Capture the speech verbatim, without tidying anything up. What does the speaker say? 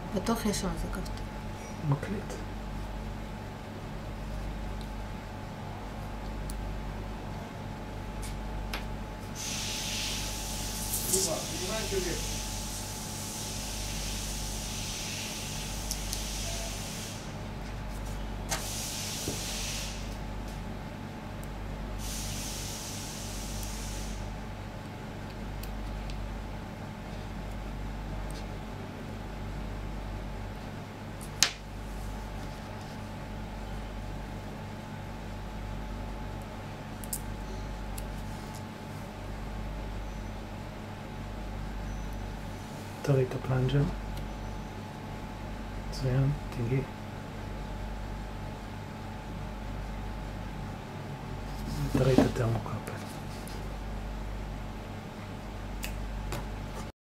בטוח יש שם איזה כפתור. מקליט. תראי את הפלנג'ר. מצוין, תיגעי. תראי את הטרמוקאפל.